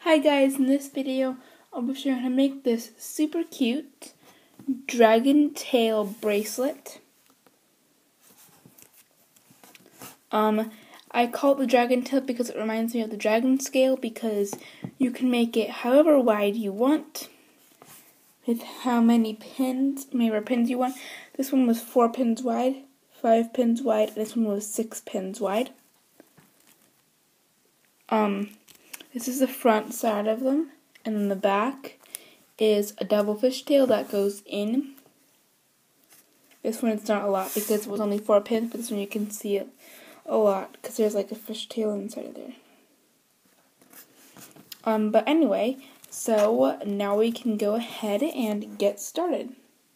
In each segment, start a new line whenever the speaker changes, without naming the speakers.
Hi guys, in this video I'll be showing how to make this super cute dragon tail bracelet. I call it the dragon tail because it reminds me of the dragon scale, because you can make it however wide you want with how many pins you want. This one was 4 pins wide, 5 pins wide, and this one was 6 pins wide. This is the front side of them, and then the back is a double fishtail that goes in. This one it's not a lot because it was only 4 pins, but this one you can see it a lot because there's like a fishtail inside of there. But anyway, so now we can go ahead and get started.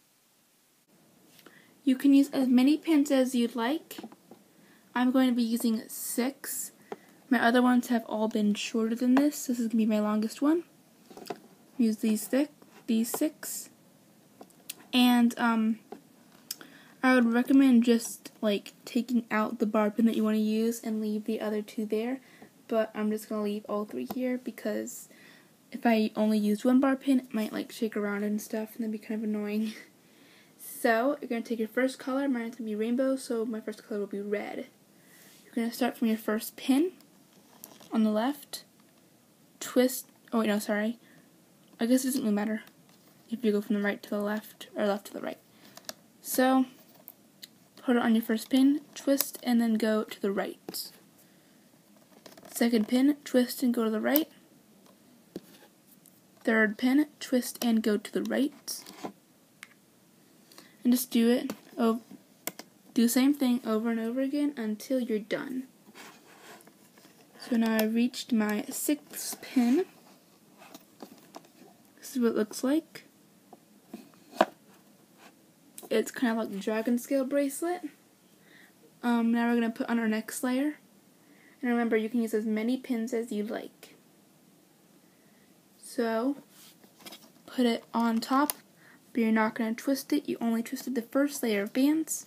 You can use as many pins as you'd like. I'm going to be using 6. My other ones have all been shorter than this. This is going to be my longest one. Use these 6. And I would recommend just like taking out the barb pin that you want to use and leave the other 2 there. But I'm just going to leave all 3 here because if I only used 1 barb pin, it might like shake around and stuff and that'd be kind of annoying. So you're going to take your first color. Mine's going to be rainbow, so my first color will be red. You're going to start from your first pin on the left, twist, oh wait, no, sorry. I guess it doesn't really matter if you go from the right to the left or left to the right. So, put it on your first pin, twist, and then go to the right. Second pin, twist and go to the right. Third pin, twist and go to the right. And just do it, do the same thing over and over again until you're done. So now I've reached my 6th pin. This is what it looks like. It's kind of like the dragon scale bracelet. Now we're going to put on our next layer. And remember, you can use as many pins as you like. So, put it on top, but you're not going to twist it. You only twisted the first layer of bands.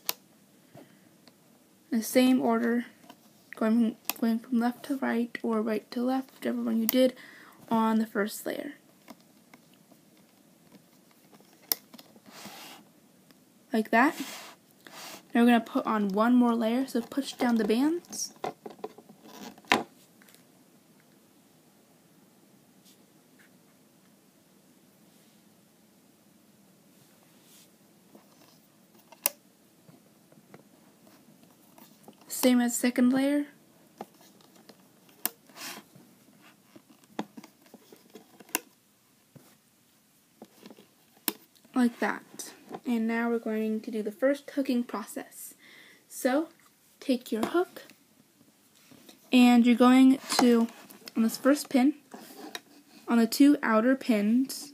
In the same order, going from left to right or right to left, whichever one you did on the first layer. Like that. Now we're going to put on 1 more layer, so push down the bands. Same as second layer. Like that. And now we're going to do the first hooking process. So, take your hook, and you're going to, on this first pin, on the 2 outer pins,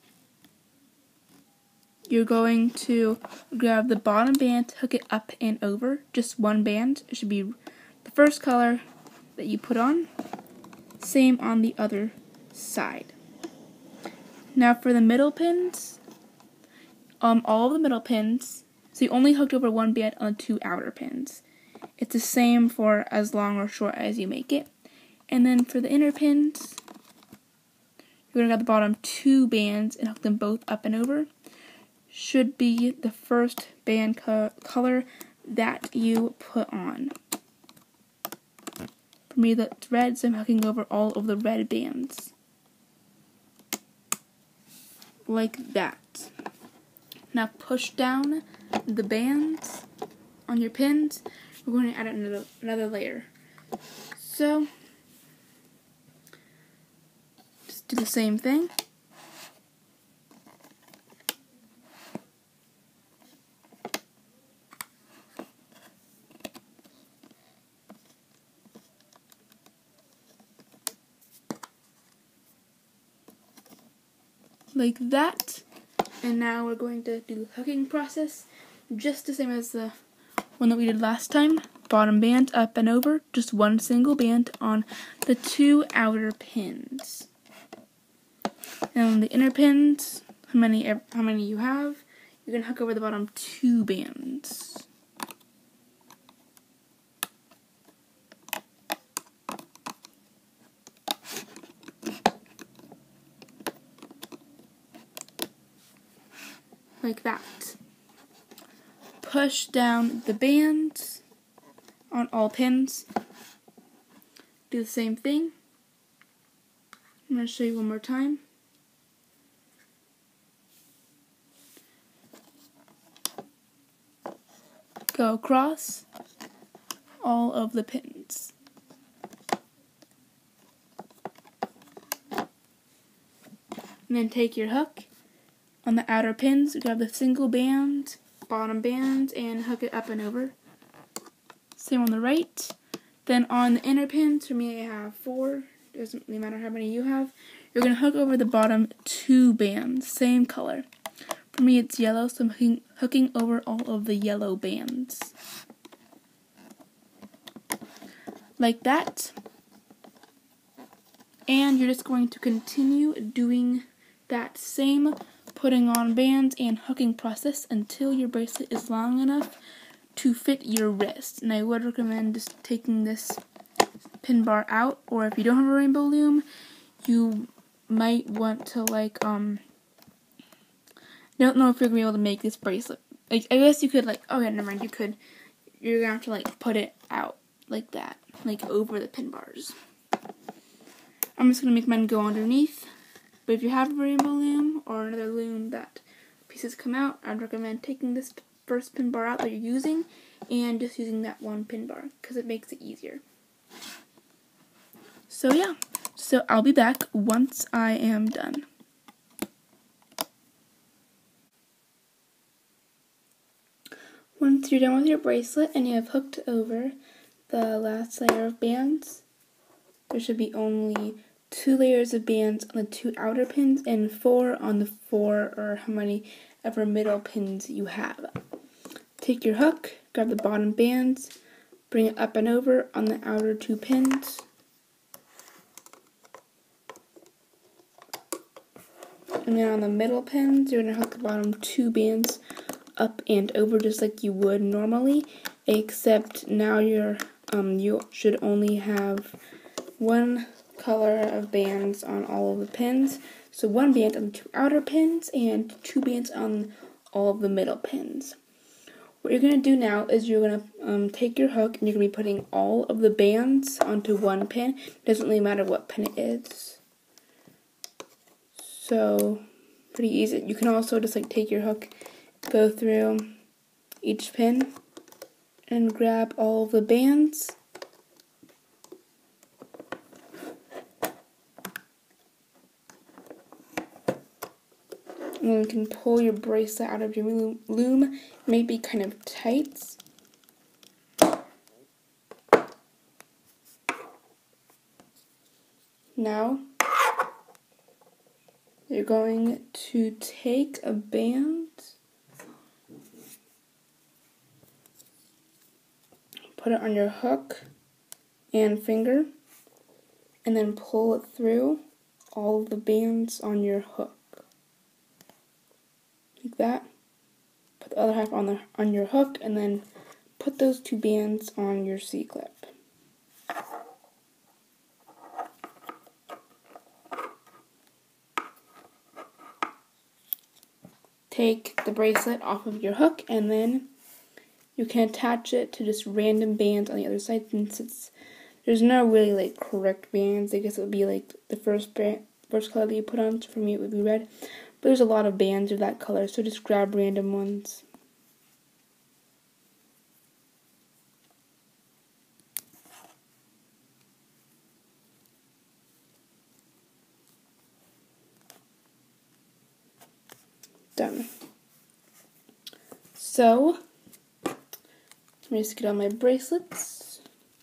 you're going to grab the bottom band, hook it up and over, just 1 band. It should be the first color that you put on. Same on the other side. Now for the middle pins, all of the middle pins, so you only hooked over 1 band on the 2 outer pins. It's the same for as long or short as you make it. And then for the inner pins, you're going to grab the bottom 2 bands and hook them both up and over. Should be the first band color that you put on. For me, that's red, so I'm hooking over all of the red bands. Like that. Now push down the bands on your pins. We're going to add another layer. So, just do the same thing. Like that. And now we're going to do the hooking process just the same as the one that we did last time. Bottom band up and over, just 1 single band on the 2 outer pins. And on the inner pins, how many you have, you're going to hook over the bottom 2 bands. like that. Push down the band on all pins. Do the same thing. I'm going to show you one more time. Go across all of the pins. And then take your hook on the outer pins, grab the single band, bottom band, and hook it up and over. Same on the right. Then on the inner pins, for me I have 4, doesn't really matter how many you have, you're going to hook over the bottom 2 bands, same color. For me it's yellow, so I'm hooking over all of the yellow bands. Like that. And you're just going to continue doing that same putting on bands and hooking process until your bracelet is long enough to fit your wrist. And I would recommend just taking this pin bar out, or if you don't have a rainbow loom, you might want to I don't know if you're gonna be able to make this bracelet. I guess you could okay, never mind, you're gonna have to put it out like that, over the pin bars. I'm just gonna make mine go underneath. But if you have a rainbow loom or another loom that pieces come out, I'd recommend taking this first pin bar out that you're using and just using that one pin bar because it makes it easier. So yeah, so I'll be back once I am done. Once you're done with your bracelet and you have hooked over the last layer of bands, there should be only 2 layers of bands on the 2 outer pins and 4 on the 4 or how many ever middle pins you have. Take your hook, grab the bottom bands, bring it up and over on the outer 2 pins. And then on the middle pins, you're going to hook the bottom 2 bands up and over just like you would normally, except now you should only have 1 color of bands on all of the pins. So 1 band on the 2 outer pins and 2 bands on all of the middle pins. What you're going to do now is you're going to take your hook and you're going to be putting all of the bands onto 1 pin. It doesn't really matter what pin it is. So pretty easy. You can also just take your hook, go through each pin and grab all of the bands. And then you can pull your bracelet out of your loom. It may be kind of tight. Now, you're going to take a band, put it on your hook and finger, and then pull it through all of the bands on your hook. Like that. Put the other half on your hook, and then put those 2 bands on your C-clip. Take the bracelet off of your hook, and then you can attach it to just random bands on the other side. Since there's no really correct bands, I guess it would be the first color that you put on. So for me, it would be red. But there's a lot of bands of that color, so just grab random ones. Done. So, let me just get on my bracelets.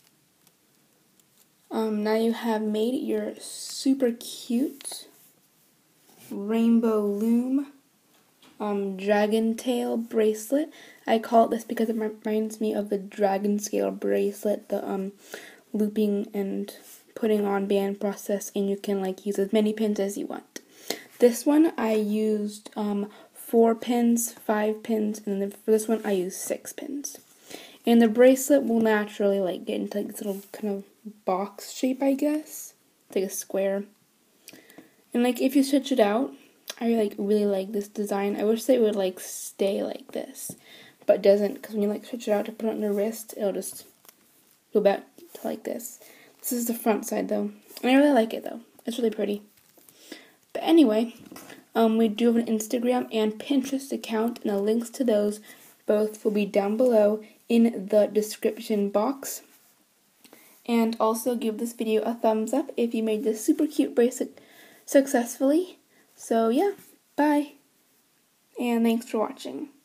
Now you have made your super cute rainbow loom dragon tail bracelet. I call it this because it reminds me of the dragon scale bracelet, the looping and putting on band process, and you can use as many pins as you want. This one I used 4 pins, 5 pins, and then for this one I used 6 pins. And the bracelet will naturally get into this little kind of box shape, I guess. It's like a square. And if you stitch it out, I really like this design. I wish they would stay like this, but it doesn't, because when you stretch it out to put it on your wrist, it'll just go back to like this. This is the front side though, and I really like it though. It's really pretty. But anyway, we do have an Instagram and Pinterest account, and the links to those both will be down below in the description box. And also give this video a thumbs up if you made this super cute bracelet successfully. So yeah, bye, and thanks for watching.